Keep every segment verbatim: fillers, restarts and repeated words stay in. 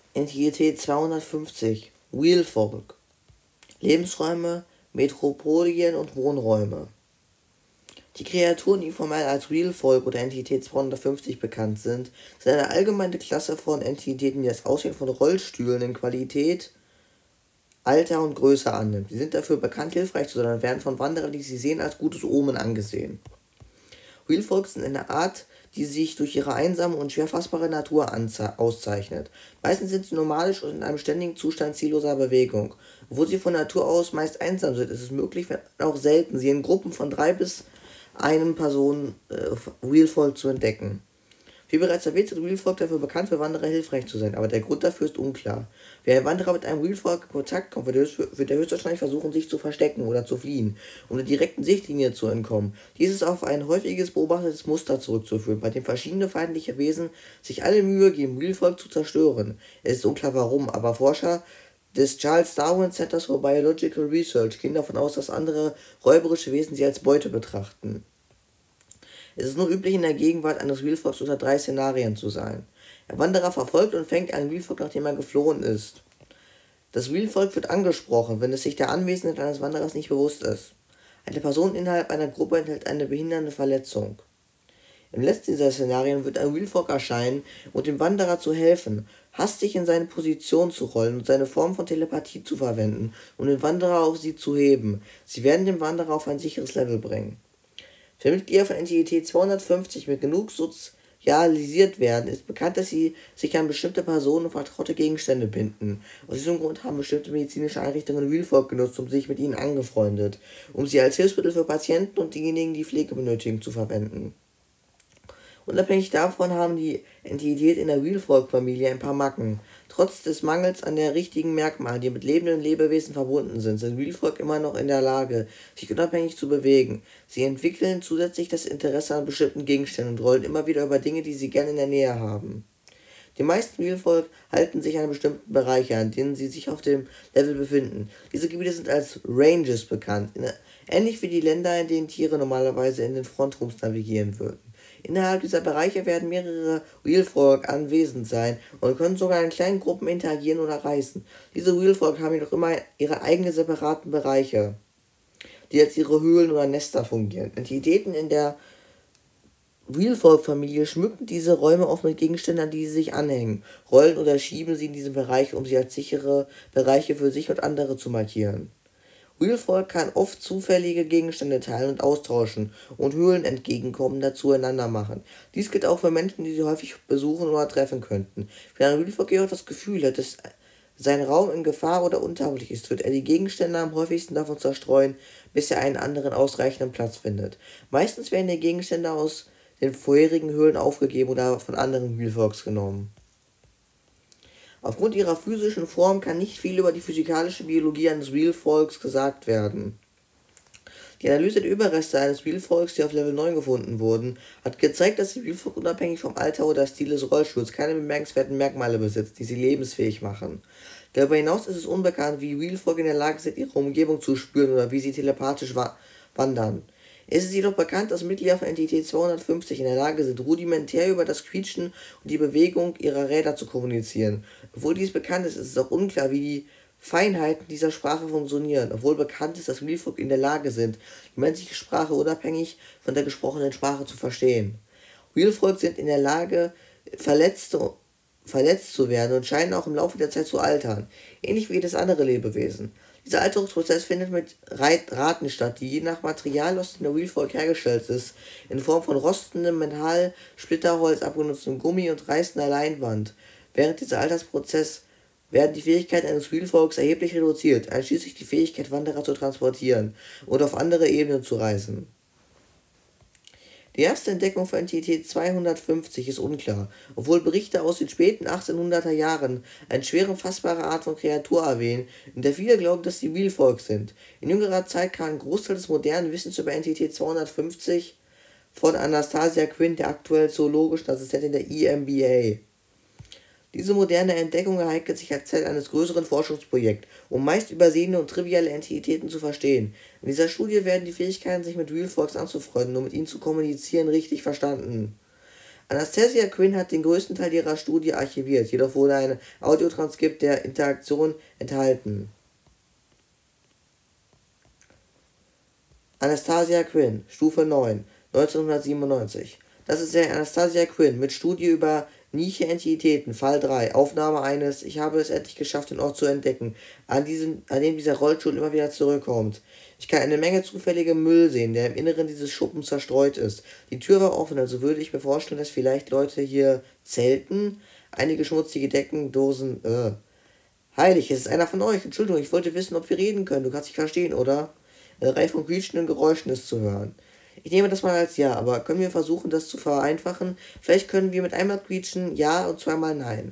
Entität zweihundertfünfzig. Wheelfolk. Lebensräume, Metropolien und Wohnräume. Die Kreaturen, die formell als Wheelfolk oder Entität zweihundertfünfzig bekannt sind, sind eine allgemeine Klasse von Entitäten, die das Aussehen von Rollstühlen in Qualität, Alter und Größe annimmt. Sie sind dafür bekannt, hilfreich zu sein und werden von Wanderern, die sie sehen, als gutes Omen angesehen. Wheelfolks sind eine Art, die sich durch ihre einsame und schwer fassbare Natur auszeichnet. Meistens sind sie nomadisch und in einem ständigen Zustand zielloser Bewegung. Obwohl sie von Natur aus meist einsam sind, ist es möglich, wenn auch selten, sie in Gruppen von drei bis einem Person äh, Wheelfolk zu entdecken. Wie bereits erwähnt, ist Wheelfolk dafür bekannt, für Wanderer hilfreich zu sein, aber der Grund dafür ist unklar. Wenn ein Wanderer mit einem Wheelfolk in Kontakt kommt, wird er höchstwahrscheinlich versuchen, sich zu verstecken oder zu fliehen, um der direkten Sichtlinie zu entkommen. Dies ist auf ein häufiges beobachtetes Muster zurückzuführen, bei dem verschiedene feindliche Wesen sich alle Mühe geben, Wheelfolk zu zerstören. Es ist unklar warum, aber Forscher des Charles Darwin Centers for Biological Research gehen davon aus, dass andere räuberische Wesen sie als Beute betrachten. Es ist nur üblich, in der Gegenwart eines Wheelfolks unter drei Szenarien zu sein. Der Wanderer verfolgt und fängt einen Wheelfolk, nachdem er geflohen ist. Das Wheelfolk wird angesprochen, wenn es sich der Anwesenheit eines Wanderers nicht bewusst ist. Eine Person innerhalb einer Gruppe enthält eine behindernde Verletzung. Im letzten dieser Szenarien wird ein Wheelfolk erscheinen, um dem Wanderer zu helfen, hastig in seine Position zu rollen und seine Form von Telepathie zu verwenden, um den Wanderer auf sie zu heben. Sie werden den Wanderer auf ein sicheres Level bringen. Wenn Mitglieder von Entität zweihundertfünfzig mit genug sozialisiert werden, ist bekannt, dass sie sich an bestimmte Personen und vertraute Gegenstände binden. Aus diesem Grund haben bestimmte medizinische Einrichtungen Wheelfolk genutzt, um sich mit ihnen angefreundet, um sie als Hilfsmittel für Patienten und diejenigen, die Pflege benötigen, zu verwenden. Unabhängig davon haben die Entität in der Wheelfolk-Familie ein paar Macken. Trotz des Mangels an der richtigen Merkmale, die mit lebenden Lebewesen verbunden sind, sind Wheelfolk immer noch in der Lage, sich unabhängig zu bewegen. Sie entwickeln zusätzlich das Interesse an bestimmten Gegenständen und rollen immer wieder über Dinge, die sie gerne in der Nähe haben. Die meisten Wheelfolk halten sich an bestimmten Bereiche, an denen sie sich auf dem Level befinden. Diese Gebiete sind als Ranges bekannt, ähnlich wie die Länder, in denen Tiere normalerweise in den Frontrooms navigieren würden. Innerhalb dieser Bereiche werden mehrere Wheelfolk anwesend sein und können sogar in kleinen Gruppen interagieren oder reisen. Diese Wheelfolk haben jedoch immer ihre eigenen separaten Bereiche, die als ihre Höhlen oder Nester fungieren. Entitäten in der Wheelfolk-Familie schmücken diese Räume oft mit Gegenständen, an die sie sich anhängen, rollen oder schieben sie in diesen Bereich, um sie als sichere Bereiche für sich und andere zu markieren. Wheelfolk kann oft zufällige Gegenstände teilen und austauschen und Höhlen entgegenkommender zueinander machen. Dies gilt auch für Menschen, die sie häufig besuchen oder treffen könnten. Wenn ein Wheelfolk jedoch das Gefühl hat, dass sein Raum in Gefahr oder untauglich ist, wird er die Gegenstände am häufigsten davon zerstreuen, bis er einen anderen ausreichenden Platz findet. Meistens werden die Gegenstände aus den vorherigen Höhlen aufgegeben oder von anderen Wheelfolks genommen. Aufgrund ihrer physischen Form kann nicht viel über die physikalische Biologie eines Wheelfolks gesagt werden. Die Analyse der Überreste eines Wheelfolks, die auf Level neun gefunden wurden, hat gezeigt, dass die Wheelfolk unabhängig vom Alter oder Stil des Rollstuhls keine bemerkenswerten Merkmale besitzt, die sie lebensfähig machen. Darüber hinaus ist es unbekannt, wie Wheelfolk in der Lage sind, ihre Umgebung zu spüren oder wie sie telepathisch wa wandern. Es ist jedoch bekannt, dass Mitglieder von Entität zweihundertfünfzig in der Lage sind, rudimentär über das Quietschen und die Bewegung ihrer Räder zu kommunizieren. Obwohl dies bekannt ist, ist es auch unklar, wie die Feinheiten dieser Sprache funktionieren. Obwohl bekannt ist, dass Wheelfolk in der Lage sind, die menschliche Sprache unabhängig von der gesprochenen Sprache zu verstehen. Wheelfolk sind in der Lage, verletzte, verletzt zu werden und scheinen auch im Laufe der Zeit zu altern, ähnlich wie jedes andere Lebewesen. Dieser Alterungsprozess findet mit Raten statt, die je nach Material, aus dem der Wheelfolk hergestellt ist, in Form von rostendem Metall, Splitterholz, abgenutztem Gummi und reißender Leinwand. Während dieser Altersprozess werden die Fähigkeiten eines Wheelfolks erheblich reduziert, einschließlich die Fähigkeit, Wanderer zu transportieren und auf andere Ebenen zu reisen. Die erste Entdeckung von Entität zweihundertfünfzig ist unklar, obwohl Berichte aus den späten achtzehnhunderter Jahren eine schwer fassbare Art von Kreatur erwähnen, in der viele glauben, dass sie Wheelfolk sind. In jüngerer Zeit kam ein Großteil des modernen Wissens über Entität zweihundertfünfzig von Anastasia Quinn, der aktuell zoologischen Assistentin der E M B A. Diese moderne Entdeckung ereignet sich als Teil eines größeren Forschungsprojekts, um meist übersehene und triviale Entitäten zu verstehen. In dieser Studie werden die Fähigkeiten, sich mit Wheelfolks anzufreunden und mit ihnen zu kommunizieren, richtig verstanden. Anastasia Quinn hat den größten Teil ihrer Studie archiviert, jedoch wurde ein Audiotranskript der Interaktion enthalten. Anastasia Quinn, Stufe neun, neunzehnhundertsiebenundneunzig. Das ist der Anastasia Quinn mit Studie über Niche-Entitäten, Fall drei, Aufnahme eines, ich habe es endlich geschafft, den Ort zu entdecken, an, diesem, an dem dieser Rollstuhl immer wieder zurückkommt. Ich kann eine Menge zufälligem Müll sehen, der im Inneren dieses Schuppens zerstreut ist. Die Tür war offen, also würde ich mir vorstellen, dass vielleicht Leute hier zelten. Einige schmutzige Decken, Dosen, äh. Heilig, es ist einer von euch. Entschuldigung, ich wollte wissen, ob wir reden können. Du kannst dich verstehen, oder? Eine Reihe von quietschenden Geräuschen ist zu hören. Ich nehme das mal als Ja, aber können wir versuchen, das zu vereinfachen? Vielleicht können wir mit einmal quietschen Ja und zweimal Nein.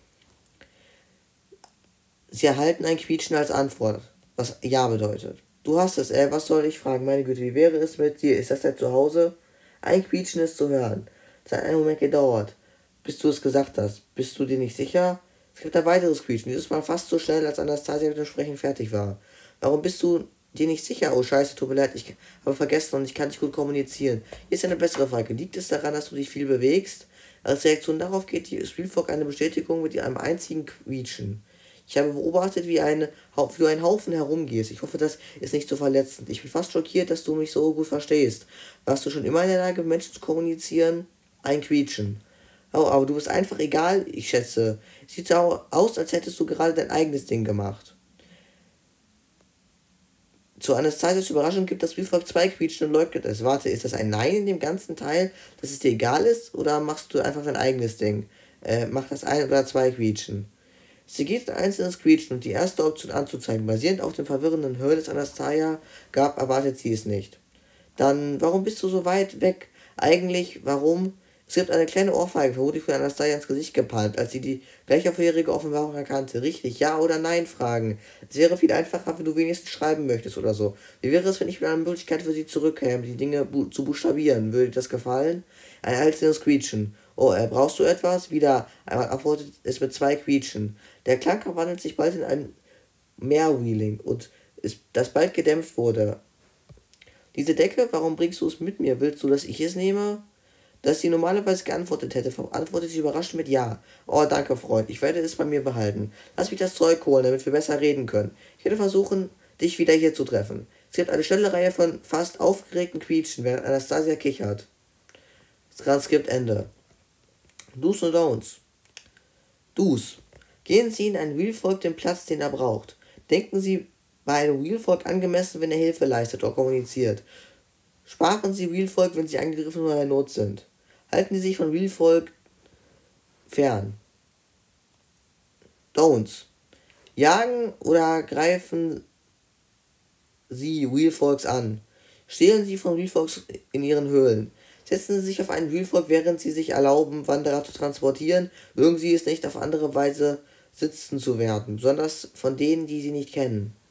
Sie erhalten ein Quietschen als Antwort, was Ja bedeutet. Du hast es, äh, was soll ich fragen? Meine Güte, wie wäre es mit dir? Ist das dein Zuhause? Ein Quietschen ist zu hören. Es hat einen Moment gedauert, bis du es gesagt hast. Bist du dir nicht sicher? Es gibt ein weiteres Quietschen, dieses Mal fast so schnell, als Anastasia mit dem Sprechen fertig war. Warum bist du dir nicht sicher? Oh scheiße, tut mir leid, ich habe vergessen und ich kann nicht gut kommunizieren. Hier ist eine bessere Frage. Liegt es daran, dass du dich viel bewegst? Als Reaktion darauf geht die Spielfolg eine Bestätigung mit einem einzigen Quietschen. Ich habe beobachtet, wie, eine, wie du einen Haufen herumgehst. Ich hoffe, das ist nicht so verletzend. Ich bin fast schockiert, dass du mich so gut verstehst. Warst du schon immer in der Lage, mit Menschen zu kommunizieren? Ein Quietschen. Oh, aber du bist einfach egal, ich schätze. Sieht so aus, als hättest du gerade dein eigenes Ding gemacht. Zu Anastasias Überraschung gibt das Spielvolk zwei Quietschen und leugnet es. Warte, ist das ein Nein in dem ganzen Teil, dass es dir egal ist? Oder machst du einfach dein eigenes Ding? Äh, mach das ein oder zwei Quietschen. Sie geht ein einzelnes Quietschen und die erste Option anzuzeigen. Basierend auf dem verwirrenden Hör des Anastasia gab, erwartet sie es nicht. Dann, warum bist du so weit weg? Eigentlich, warum? Es gibt eine kleine Ohrfeige, vermutlich von Anastasia ins Gesicht gepalmt, als sie die gleichvorherige Offenbarung erkannte. Richtig, ja oder nein fragen. Es wäre viel einfacher, wenn du wenigstens schreiben möchtest oder so. Wie wäre es, wenn ich mit einer Möglichkeit für sie zurückkäme, die Dinge bu zu buchstabieren? Würde dir das gefallen? Ein einzelnes Quietschen. Oh, äh, brauchst du etwas? Wieder einmal antwortet es mit zwei Quietschen. Der Klang verwandelt sich bald in ein Mehrwheeling und ist, das bald gedämpft wurde. Diese Decke, warum bringst du es mit mir? Willst du, dass ich es nehme? Dass sie normalerweise geantwortet hätte, antwortet sie überrascht mit Ja. Oh, danke, Freund. Ich werde es bei mir behalten. Lass mich das Zeug holen, damit wir besser reden können. Ich werde versuchen, dich wieder hier zu treffen. Es gibt eine schnelle Reihe von fast aufgeregten Quietschen, während Anastasia kichert. Das Transkript Ende. Do's und Don'ts. Do's. Gehen Sie in ein Wheelfolk den Platz, den er braucht. Denken Sie bei einem Wheelfolk angemessen, wenn er Hilfe leistet oder kommuniziert. Sparen Sie Wheelfolk, wenn Sie angegriffen oder in Not sind. Halten Sie sich von Wheelfolk fern. Don'ts. Jagen oder greifen Sie Wheelfolks an. Stehlen Sie von Wheelfolks in Ihren Höhlen. Setzen Sie sich auf einen Wheelfolk, während Sie sich erlauben, Wanderer zu transportieren. Mögen Sie es nicht, auf andere Weise sitzen zu werden, besonders von denen, die Sie nicht kennen.